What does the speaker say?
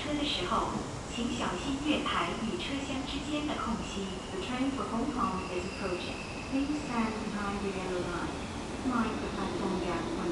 车的时候，请小心月台与车厢之间的空隙。 The train for Hong Kong is approaching. Please stand behind the yellow line. Mind the platform gap when